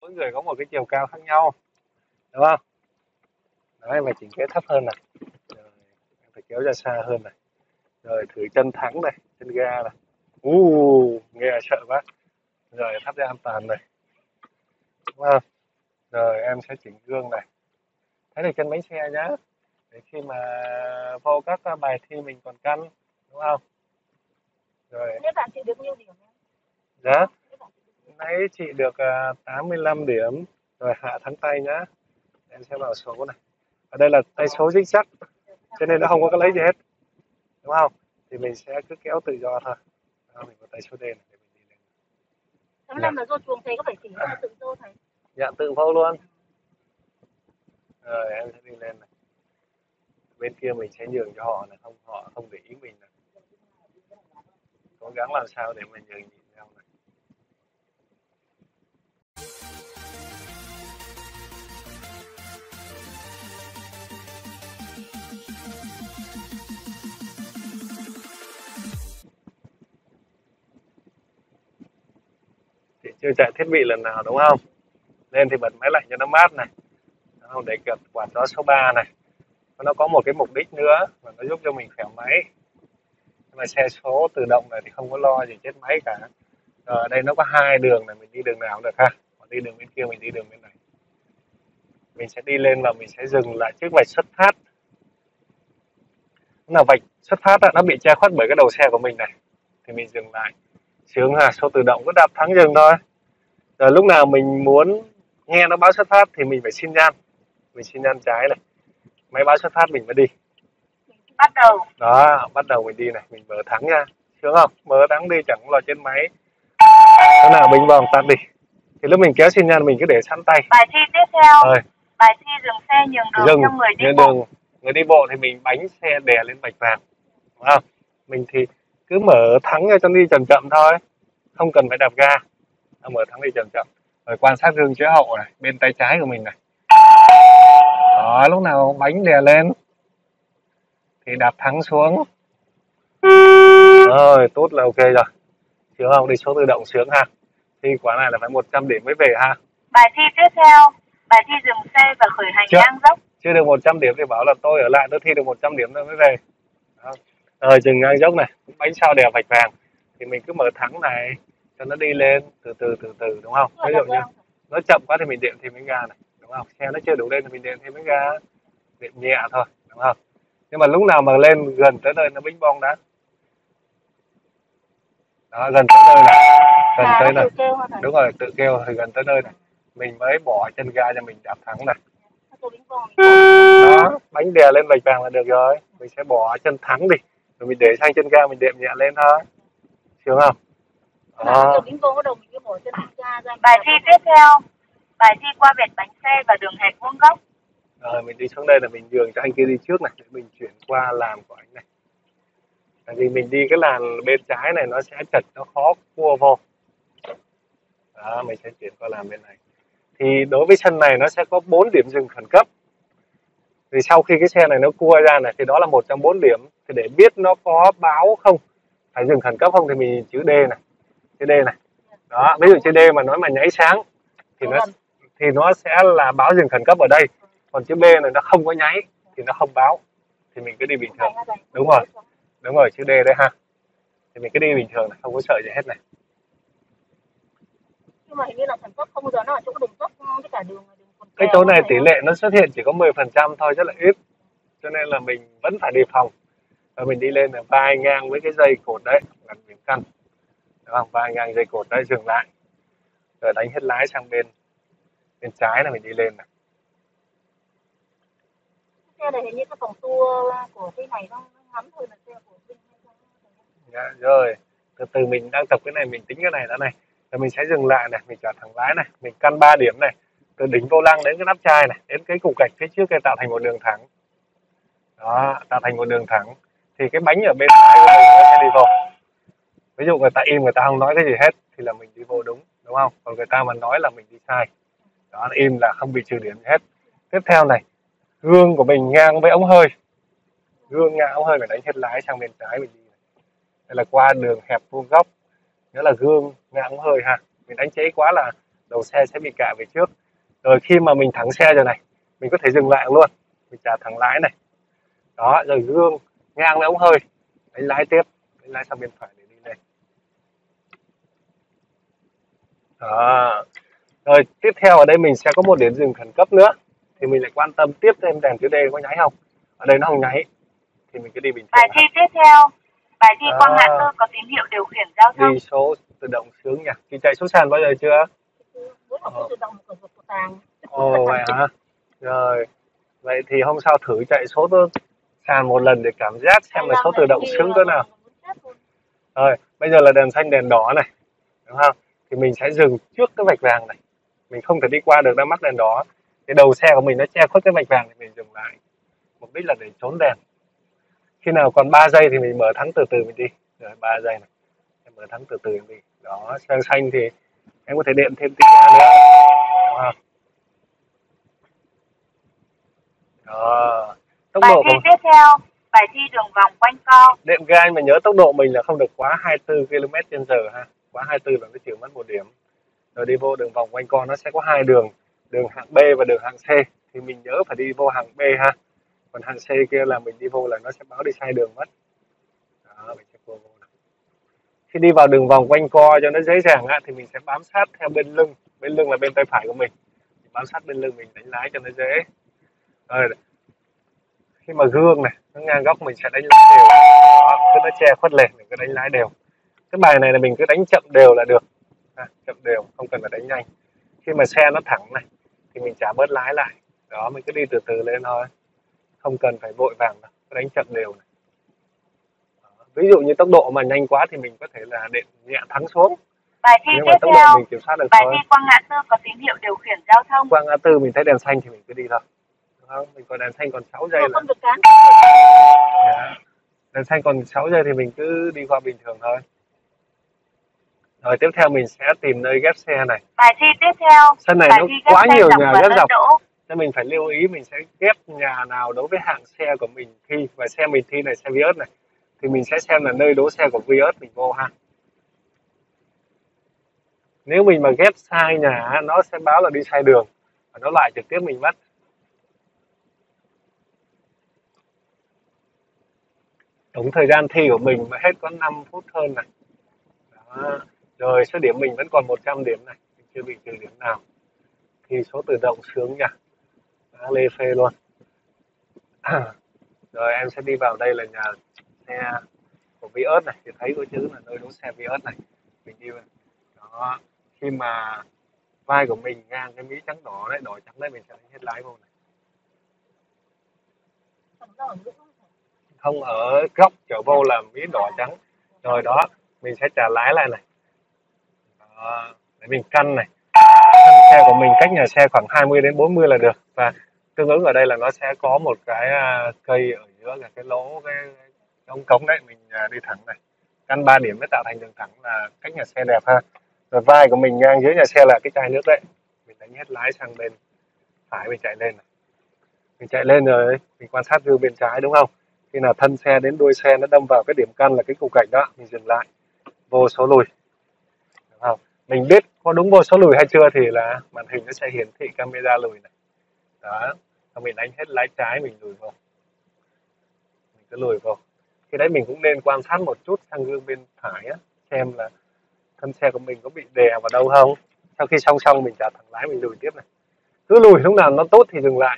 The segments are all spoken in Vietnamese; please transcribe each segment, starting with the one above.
Mỗi người có một cái chiều cao khác nhau, đúng không? Đấy, em phải chỉnh kế thấp hơn này, rồi em phải kéo ra xa hơn này, rồi thử chân thắng này, chân ga này. Nghe sợ quá. Rồi thắt dây an toàn này, đúng không? Rồi em sẽ chỉnh gương này, thấy được chân bánh xe nhá, để khi mà vô các bài thi mình còn căn, đúng không? Rồi. Nếu bạn chị được nhiêu điểm? Dạ. Nãy chị được 85 điểm. Rồi hạ thắng tay nhá. Em sẽ vào số này. Ở đây là tay số chính xác, cho nên nó không có cái lấy gì hết, đúng không? Thì mình sẽ cứ kéo tự do thôi. Đó, mình có tay số D này để mình đi lên. 85 là do chuồng thầy có phải chỉnh hay là tự do thầy? Dạ tự vô luôn. Rồi em sẽ đi lên này. Bên kia mình sẽ nhường cho họ này, không họ không để ý mình này. Cố gắng làm sao để mình nhường nhịn nhau này. Chị chưa chạy thiết bị lần nào đúng không? Lên thì bật máy lạnh cho nó mát này. Không, để kẹp quạt gió số 3 này. Nó có một cái mục đích nữa và nó giúp cho mình khỏe máy. Nhưng mà xe số tự động này thì không có lo gì chết máy cả. Rồi ở đây nó có hai đường này, mình đi đường nào cũng được ha. Còn đi đường bên kia mình đi đường bên này. Mình sẽ đi lên và mình sẽ dừng lại trước vạch xuất phát. Là vạch xuất phát nó bị che khuất bởi cái đầu xe của mình này. Thì mình dừng lại. Sướng ha, số tự động cứ đạp thắng dừng thôi. Rồi lúc nào mình muốn nghe nó báo xuất phát thì mình phải xin nhan. Mình xin nhan trái này. Máy báo xuất phát mình mới đi. Bắt đầu. Đó, bắt đầu mình đi này, mình mở thắng nha. Sướng không? Mở thắng đi chẳng lo trên máy. Thế nào mình vòng tắt đi. Thì lúc mình kéo xin nhan mình cứ để sẵn tay. Bài thi tiếp theo. Rồi. Bài thi dừng xe nhường đường cho người đi bộ. Người đi bộ thì mình bánh xe đè lên vạch vàng. Đúng không? Mình thì cứ mở thắng cho nó đi chậm chậm thôi. Không cần phải đạp ga. Mở thắng đi chậm chậm. Rồi quan sát gương chiếu hậu này, bên tay trái của mình này. Đó, lúc nào bánh đè lên thì đạp thắng xuống. Rồi, tốt là ok rồi. Sướng không? Đi số tự động sướng ha. Thi quả này là phải 100 điểm mới về ha. Bài thi tiếp theo. Bài thi dừng xe và khởi hành ngang dốc. Chưa được 100 điểm thì bảo là tôi ở lại tôi thi được 100 điểm rồi mới về. Đó. Rồi dừng ngang dốc này, bánh sau đèo vạch vàng thì mình cứ mở thắng này cho nó đi lên từ từ đúng không? Ví dụ như nó chậm quá thì mình đệm thì mới ga này, đúng không? Xe nó chưa đủ lên thì mình đệm thì mới ga, đệm nhẹ thôi, đúng không? Nhưng mà lúc nào mà lên gần tới nơi nó binh bong đã. Đó, gần tới nơi này, gần tới này. Đúng rồi, tự kêu thì gần tới nơi này. Mình mới bỏ chân ga cho mình đạp thắng này. Đó, bánh đè lên vạch vàng là được rồi. Mình sẽ bỏ chân thắng đi. Rồi mình để sang chân ga mình đệm nhẹ lên thôi. Sướng không? Đó. Bài thi tiếp theo. Bài thi qua vệt bánh xe và đường hẹp vuông góc. Rồi mình đi xuống đây là mình nhường cho anh kia đi trước này. Để mình chuyển qua làn của anh này. Tại vì mình đi cái làn bên trái này nó sẽ chật, nó khó cua vô. Đó, mình sẽ chuyển qua làn bên này. Thì đối với sân này nó sẽ có 4 điểm dừng khẩn cấp. Thì sau khi cái xe này nó cua ra này thì đó là một trong 4 điểm. Thì để biết nó có báo không, phải dừng khẩn cấp không thì mình chữ D này. Chữ D này. Đó, ví dụ chữ D mà nói mà nháy sáng thì nó sẽ là báo dừng khẩn cấp ở đây. Còn chữ B này nó không có nháy thì nó không báo. Thì mình cứ đi bình thường. Đúng rồi. Đúng rồi, chữ D đây ha. Thì mình cứ đi bình thường này, không có sợ gì hết này. Nhưng mà hình như là khẩn cấp không bao giờ nó ở chỗ đường dốc với cả đường cái chỗ này tỷ lệ nó xuất hiện chỉ có 10% thôi, rất là ít. Cho nên là mình vẫn phải đề phòng. Và mình đi lên là vai ngang với cái dây cột đấy, gần miếng căn. Đúng không? Vai ngang dây cột đấy, dừng lại. Rồi đánh hết lái sang bên trái là mình đi lên này. Xe này hình như cái phòng tour của cái này nó ngắn hơn là xe của Vinh hay không? Dạ, rồi, từ từ mình đang tập cái này, mình tính cái này đã này. Rồi mình sẽ dừng lại này, mình trả thẳng lái này, mình căn 3 điểm này. Từ đỉnh vô lăng đến cái nắp chai này, đến cái cục gạch phía trước kia tạo thành một đường thẳng. Đó, tạo thành một đường thẳng. Thì cái bánh ở bên phải của mình nó sẽ đi vô. Ví dụ người ta im, người ta không nói cái gì hết thì là mình đi vô đúng không? Còn người ta mà nói là mình đi sai. Đó, im là không bị trừ điểm gì hết. Tiếp theo này, gương của mình ngang với ống hơi. Gương ngang ống hơi phải đánh hết lái sang bên trái mình đi. Đây là qua đường hẹp vuông góc. Đó là gương ngang ống hơi ha. Mình đánh trễ quá là đầu xe sẽ bị cạ về trước. Rồi khi mà mình thắng xe rồi này, mình có thể dừng lại luôn, mình trả thẳng lái này. Đó, rồi gương ngang với ống hơi, đánh lái tiếp, đánh lái sang bên phải để đi lên. Đó. Rồi tiếp theo ở đây mình sẽ có một điểm dừng khẩn cấp nữa, thì mình lại quan tâm tiếp thêm đèn chiếu D có nháy không. Ở đây nó không nháy thì mình cứ đi bình thường. Bài thi tiếp theo, bài thi qua ngã tư có tín hiệu điều khiển giao thông. Đi số tự động sướng nhỉ. Chị chạy số sàn bao giờ chưa? Ồ vậy hả? Rồi. Vậy thì hôm sau thử chạy số sàn một lần để cảm giác xem là số tự động sướng cỡ nào. Rồi, bây giờ là đèn xanh đèn đỏ này, đúng không? Thì mình sẽ dừng trước cái vạch vàng này. Mình không thể đi qua được, đang mắc đèn đỏ. Cái đầu xe của mình nó che khuất cái vạch vàng thì mình dừng lại. Mục đích là để trốn đèn. Khi nào còn 3 giây thì mình mở thắng từ từ mình đi. Rồi 3 giây này. Em mở thắng từ từ mình đi. Đó, sang xanh thì em có thể đệm thêm tí nữa. Đúng không? Đó. Tốc Bài độ thi tiếp theo, bài thi đường vòng quanh co. đệm ga anh mà nhớ tốc độ mình là không được quá 24 km/h ha. Quá 24 là nó chịu mất 1 điểm. Rồi đi vô đường vòng quanh co nó sẽ có 2 đường, đường hạng B và đường hạng C, thì mình nhớ phải đi vô hạng B ha. Còn hạng C kia là mình đi vô là nó sẽ báo đi sai đường mất. Đó, mình sẽ vô này. Khi đi vào đường vòng quanh co cho nó dễ dàng á, thì mình sẽ bám sát theo bên lưng là bên tay phải của mình bám sát bên lưng mình đánh lái cho nó dễ. Rồi khi mà gương này nó ngang góc mình sẽ đánh lái đều. Đó, cứ nó che khuất lên mình cứ đánh lái đều. Cái bài này là mình cứ đánh chậm đều là được, chậm đều, không cần phải đánh nhanh. Khi mà xe nó thẳng này thì mình trả bớt lái lại. Đó, mình cứ đi từ từ lên thôi, không cần phải vội vàng đâu, cứ đánh chậm đều này. Đó. Ví dụ như tốc độ mà nhanh quá thì mình có thể là đệm nhẹ thắng xuống. Bài thi nhưng mà tiếp tốc theo, độ mình kiểm soát được bài thôi. thi qua ngã tư có tín hiệu điều khiển giao thông. Qua ngã tư mình thấy đèn xanh thì mình cứ đi thôi. Không, mình còn đèn xanh còn 6 giây là đèn xanh còn 6 giây thì mình cứ đi qua bình thường thôi. Rồi tiếp theo mình sẽ tìm nơi ghép xe này. Bài thi tiếp theo, Sân này bài nó thi ghép quá xe nhiều dọc nhà và ghép đất dọc, đỗ. nên mình phải lưu ý mình sẽ ghép nhà nào đối với hạng xe của mình thi. Và xe mình thi này xe Vios này thì mình sẽ xem là nơi đỗ xe của Vios mình vô ha. Nếu mình mà ghép sai nhà nó sẽ báo là đi sai đường và nó loại trực tiếp mình mất. Tổng thời gian thi của mình mà hết có 5 phút hơn này. Đó. Rồi số điểm mình vẫn còn 100 điểm này, mình chưa bị trừ điểm nào. Thì số tự động sướng nhỉ. Đã lê phê luôn. Rồi em sẽ đi vào đây là nhà xe của Vios này, thì thấy có chữ là nơi đỗ xe Vios này. Mình đi vào. Đó. Khi mà vai của mình ngang cái mí trắng đỏ đấy, đỏ trắng đấy, mình sẽ đánh hết lái vô này. Không ở góc trở vô là mí đỏ trắng. Rồi đó, mình sẽ trả lái lại này. Đó, để mình căn này. Căn xe của mình cách nhà xe khoảng 20 đến 40 là được. Và tương ứng ở đây là nó sẽ có một cái cây ở giữa là cái lỗ cái ống cống đấy, mình đi thẳng này. Căn 3 điểm mới tạo thành đường thẳng là cách nhà xe đẹp ha. Rồi vai của mình ngang dưới nhà xe là cái chai nước đấy. Mình đánh hết lái sang bên phải, mình chạy lên này. Mình chạy lên rồi mình quan sát gương bên trái đúng không? Khi nào thân xe đến đuôi xe nó đâm vào cái điểm căn là cái cục gạch đó, mình dừng lại, vô số lùi. Đúng không? Mình biết có đúng vô số lùi hay chưa thì là màn hình nó sẽ hiển thị camera lùi này. Đó, rồi mình đánh hết lái trái mình lùi vô. Mình cứ lùi vô. Khi đấy mình cũng nên quan sát một chút sang gương bên phải á, xem là thân xe của mình có bị đè vào đâu không. Sau khi xong mình trả thẳng lái mình lùi tiếp này. Cứ lùi lúc nào nó tốt thì dừng lại.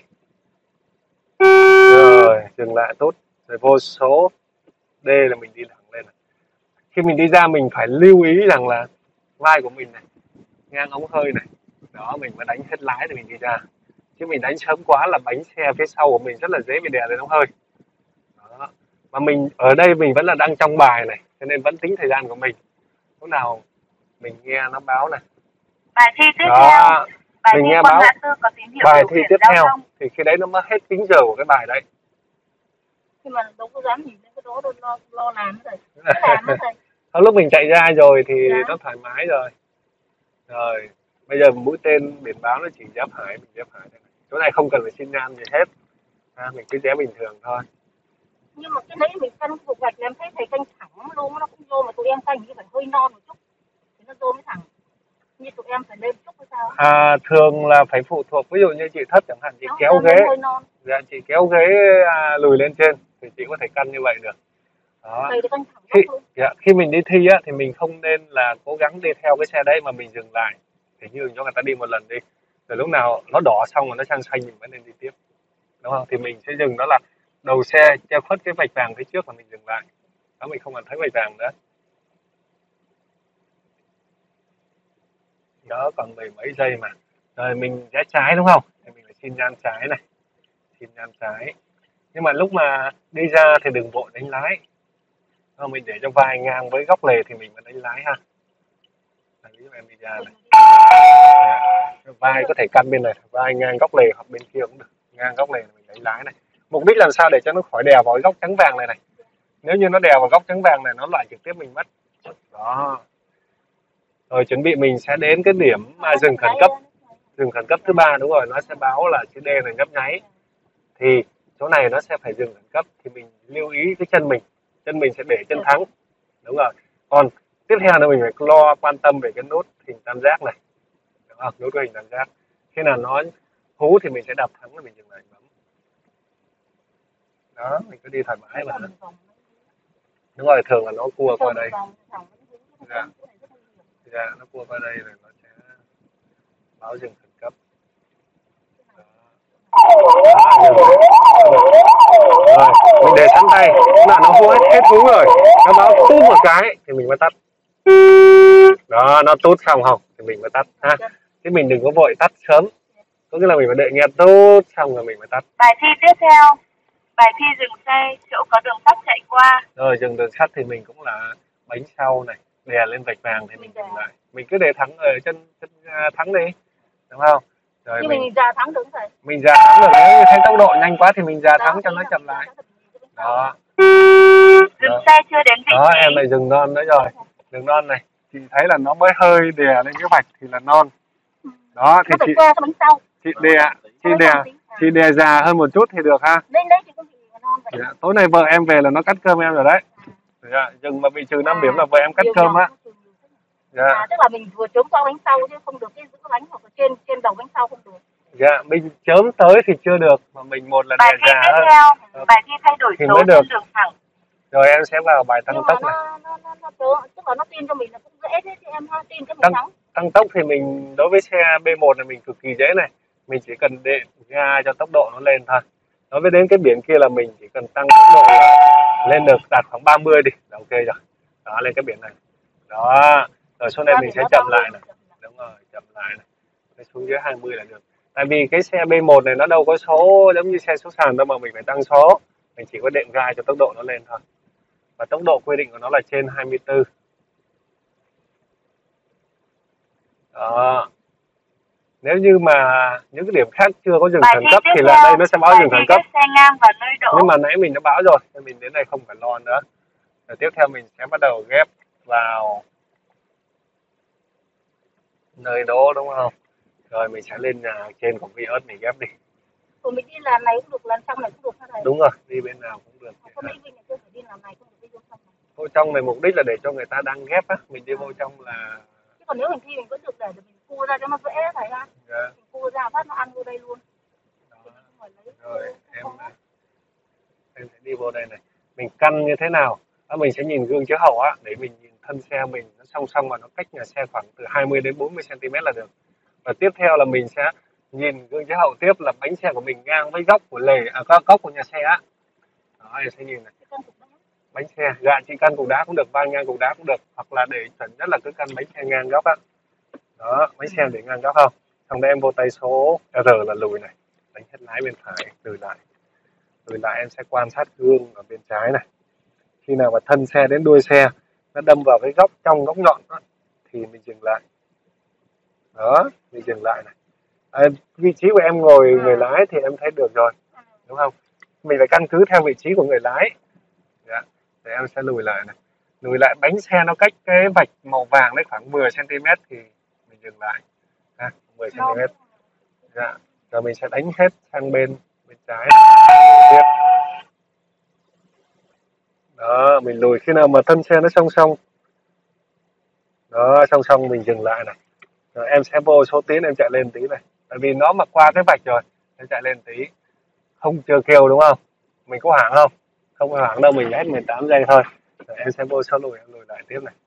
Rồi, dừng lại tốt. Rồi vô số D là mình đi thẳng lên này. Khi mình đi ra mình phải lưu ý rằng là vai của mình này, ngang ống hơi này. Đó, mình mới đánh hết lái thì mình đi ra. Chứ mình đánh sớm quá là bánh xe phía sau của mình rất là dễ bị đè lên ống hơi. Đó. Mà mình ở đây mình vẫn là đang trong bài này, cho nên vẫn tính thời gian của mình. Lúc nào mình nghe nó báo này. Bài thi tiếp Đó, theo, bài mình thi nghe qua báo ngã tư có tín hiệu bài điều thi khiển tiếp giao theo thông. thì khi đấy nó mất hết tính giờ của cái bài đấy. Nhưng mà đâu có dám nhìn thấy cái đó đâu, lo làm rồi. Làm rồi. Lúc mình chạy ra rồi thì Dạ. nó thoải mái rồi. Rồi, bây giờ mũi tên biển báo nó chỉ giáp hải, mình giáp hải. Chỗ này không cần phải xin nhan gì hết. Mình cứ vé bình thường thôi. Nhưng mà cái đấy mình canh cục gạch em thấy thầy canh thẳng luôn, nó không vô mà tụi em canh như phải hơi non một chút thì nó vô mới thẳng. Như tụi em phải lên chút hay sao? Thường là phải phụ thuộc, ví dụ như chị thấp chẳng hạn, chị kéo ghế, dạ, chị kéo ghế lùi lên trên thì chị có thể căn như vậy được. Đó. Khi mình đi thi á, thì mình không nên là cố gắng đi theo cái xe đấy mà mình dừng lại. Thì như cho người ta đi một lần đi, rồi lúc nào nó đỏ xong rồi nó sang xanh mình vẫn nên đi tiếp, đúng không? Thì mình sẽ dừng, đó là đầu xe che khuất cái vạch vàng phía trước là mình dừng lại. Đó, mình không cần thấy vạch vàng nữa. Đó, còn 10 mấy giây mà. Rồi mình rẽ trái đúng không? Thì mình phải xin nhan trái này, xin nhan trái. Nhưng mà lúc mà đi ra thì đừng vội đánh lái. Mình để cho vai ngang với góc lề thì mình mới đánh lái ha. Ví dụ em đi ra này, vai có thể căn bên này, vai ngang góc lề hoặc bên kia cũng được, ngang góc lề mình đánh lái này. Mục đích làm sao để cho nó khỏi đèo vào cái góc trắng vàng này này. Nếu như nó đèo vào góc trắng vàng này nó lại trực tiếp mình mất. Đó. Rồi chuẩn bị mình sẽ đến cái điểm mà dừng khẩn cấp. Dừng khẩn cấp thứ 3, đúng rồi, nó sẽ báo là chữ D là nhấp nháy. Thì chỗ này nó sẽ phải dừng khẩn cấp, thì mình lưu ý cái chân mình sẽ để chân thắng. Đúng rồi. Còn tiếp theo là mình phải lo quan tâm về cái nút hình tam giác này. Đúng không? Nút hình tam giác. Khi nào nó hú thì mình sẽ đạp thắng và mình dừng lại bấm. Đó, mình cứ đi thoải mái mà. Đúng rồi, thường là nó cua qua đây. Dạ. Dạ, nó cua qua đây rồi nó sẽ báo dừng khẩn cấp. Rồi, mình để sẵn tay, là nó hết hú rồi, nó báo tút một cái thì mình mới tắt. Đó, nó tút xong không thì mình mới tắt ha. Chứ mình đừng có vội tắt sớm, có nghĩa là mình phải đợi nghe tút xong rồi mình mới tắt. Bài thi tiếp theo, bài thi dừng xe chỗ có đường sắt chạy qua. Rồi dừng đường sắt thì mình cũng là bánh sau này, đè lên vạch vàng thì mình dừng lại. Mình cứ để thắng ở chân thắng đi, đúng không? Rồi nhưng mình già thắng đúng rồi. Mình già thắng rồi, nếu như thấy tốc độ nhanh quá thì mình già thắng cho nó chậm lại. Đó. Dừng xe chưa đến vị trí. Đó, em lại dừng non nữa rồi. Dừng non này, chị thấy là nó mới hơi đè lên cái vạch thì là non. Đó thì chị đè già hơn một chút thì được ha. Dạ, tối nay vợ em về là nó cắt cơm em rồi đấy. Dạ, dừng mà bị trừ 5 điểm là vợ em cắt cơm á. Dạ. Tức là mình vừa chớm qua bánh sau chứ không được cái giữ bánh hoặc là trên đầu bánh sau không được. Dạ, mình chớm tới thì chưa được mà mình một lần đè già hơn. Bài thi thay đổi số trên đường thẳng. Rồi em sẽ vào bài tăng tốc này. Tức là nó tin cho mình là cũng dễ thế chứ em ha, tin cho mình thắng. Tăng tốc thì mình đối với xe B1 này mình cực kỳ dễ này. Mình chỉ cần đệm ga cho tốc độ nó lên thôi. Đối với đến cái biển kia là mình chỉ cần tăng tốc độ lên được đạt khoảng 30 đi là ok rồi. Đó, lên cái biển này. Đó. Rồi xuống đây mình sẽ chậm lại này. Đúng rồi, chậm lại này. Để xuống dưới 20 là được. Tại vì cái xe B1 này nó đâu có số giống như xe số sàn đâu mà mình phải tăng số. Mình chỉ có đệm ga cho tốc độ nó lên thôi. Và tốc độ quy định của nó là trên 24. Đó. Nếu như mà những cái điểm khác chưa có dừng khẩn cấp thì là đây nó sẽ báo dừng khẩn cấp. Nhưng mà nãy mình đã báo rồi, nên mình đến đây không phải lo nữa. Rồi tiếp theo mình sẽ bắt đầu ghép vào nơi đó đúng không? Rồi mình sẽ lên nhà trên của Vios mình ghép đi. Của mình đi làm này cũng được, làm trong này cũng được hả thầy? Đúng rồi, đi bên nào cũng được. Không biết mình chưa phải đi làm này không được đi vô trong này. Vô trong này mục đích là để cho người ta đang ghép á, mình đi vô trong là. Chứ còn nếu mình thi mình vẫn được để mình cua ra cho nó dễ thầy ha. Dạ. Mình cua ra phát nó ăn vô đây luôn. Đó. Rồi em sẽ đi vô đây này. Mình căn như thế nào? Mình sẽ nhìn gương chiếu hậu á để mình nhìn thân xe mình nó song song và nó cách nhà xe khoảng từ 20 đến 40 cm là được. Và tiếp theo là mình sẽ nhìn gương chiếu hậu tiếp là bánh xe của mình ngang với góc của góc của nhà xe á. Đó, em sẽ nhìn này. Bánh xe, dạ chị căn cục đá cũng được, van ngang cục đá cũng được, hoặc là để chuẩn nhất là cứ căn bánh xe ngang góc á. Đó, bánh xe để ngang góc không? Xong đây em vô tay số R là lùi này, đánh hết lái bên phải, lùi lại em sẽ quan sát gương ở bên trái này. Khi nào mà thân xe đến đuôi xe nó đâm vào cái góc trong góc nhọn đó, thì mình dừng lại. Đó, mình dừng lại này. Vị trí của em ngồi người lái thì em thấy được rồi, đúng không? Mình phải căn cứ theo vị trí của người lái. Dạ. Thì em sẽ lùi lại này. Lùi lại bánh xe nó cách cái vạch màu vàng đấy khoảng 10 cm thì mình dừng lại. 10 cm. Dạ. Rồi mình sẽ đánh hết sang bên trái. Tiếp. Đó, mình lùi khi nào mà thân xe nó song song. Đó, song song mình dừng lại này. Rồi em sẽ vô số tiến, em chạy lên tí này. Tại vì nó mà qua cái vạch rồi, em chạy lên tí. Không chưa kêu đúng không? Mình có hoảng không? Không có hoảng đâu, mình hết 18 giây thôi. Rồi em sẽ vô số lùi, em lùi lại tiếp này.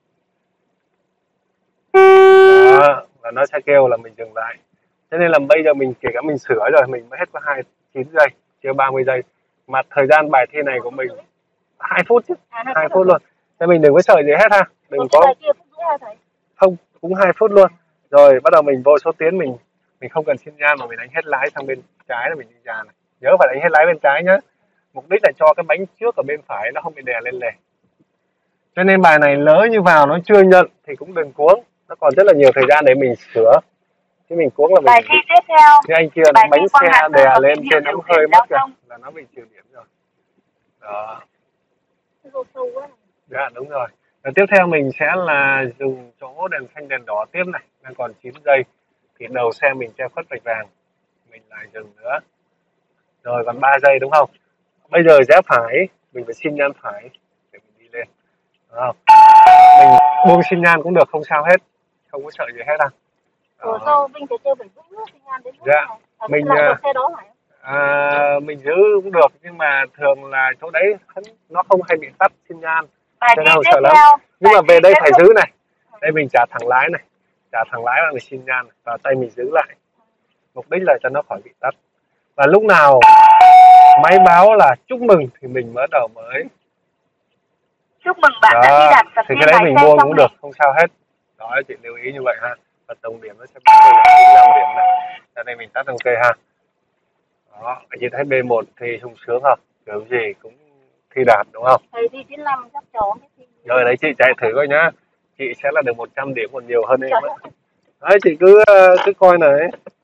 Đó, và nó sẽ kêu là mình dừng lại. Thế nên là bây giờ mình kể cả mình sửa rồi, mình mới hết có 29 giây, chưa 30 giây. Mà thời gian bài thi này của mình 2 phút chứ, 2 phút luôn. Nên mình đừng có sợ gì hết ha. Đừng có không, cũng 2 phút luôn. Rồi bắt đầu mình vô số tiến, mình không cần xin nhan mà mình đánh hết lái sang bên trái là mình đi ra này. Nhớ phải đánh hết lái bên trái nhá. Mục đích là cho cái bánh trước ở bên phải nó không bị đè lên lề. Cho nên bài này lỡ như vào nó chưa nhận thì cũng đừng cuống, nó còn rất là nhiều thời gian để mình sửa. Chứ mình cuống là mình bài thi tiếp theo, như anh kia nó bánh xe đè lên trên nó hơi mất kìa, là nó bị trừ điểm rồi. Đó. Dạ đúng rồi. Và tiếp theo mình sẽ là dùng chỗ đèn xanh đèn đỏ tiếp này, đang còn 9 giây thì đầu xe mình che khuất vạch vàng, mình lại dừng nữa. Rồi còn 3 giây đúng không? Bây giờ rẽ phải, mình phải xin nhan phải để mình đi lên. Đúng không? Mình buông xin nhan cũng được, không sao hết, không có sợ gì hết đâu. Dạ, mình mình giữ cũng được, nhưng mà thường là chỗ đấy nó không hay bị tắt xin nhan, cho nên không sợ lắm. Nhưng mà về đây phải giữ này, đây mình trả thẳng lái này, trả thẳng lái và mình xin nhan và tay mình giữ lại, mục đích là cho nó khỏi bị tắt. Và lúc nào máy báo là chúc mừng thì mình bắt đầu mới chúc mừng bạn đã thi đạt tập thì cái đấy mình buông cũng được, không sao hết. Đó, chị lưu ý như vậy ha. Và tổng điểm nó sẽ báo mình là 5 điểm này. Cho nên mình tắt ok ha. Đó, chị thấy B1 thì sung sướng không? Kiểu gì cũng thi đạt đúng không? Thầy thi 95 chắc chó. Rồi đấy, chị chạy thử coi nhá. Chị sẽ là được 100 điểm còn nhiều hơn em ấy. Đấy, chị cứ coi này.